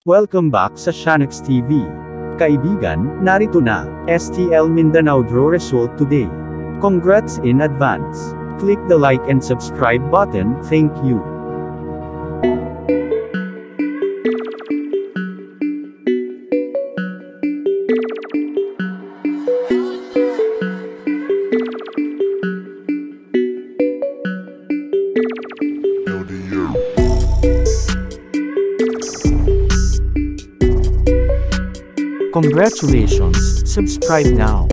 Welcome back sa Shanix TV. Kaibigan, narito na, STL Mindanao draw result today. Congrats in advance. Click the like and subscribe button, thank you. Congratulations, subscribe now.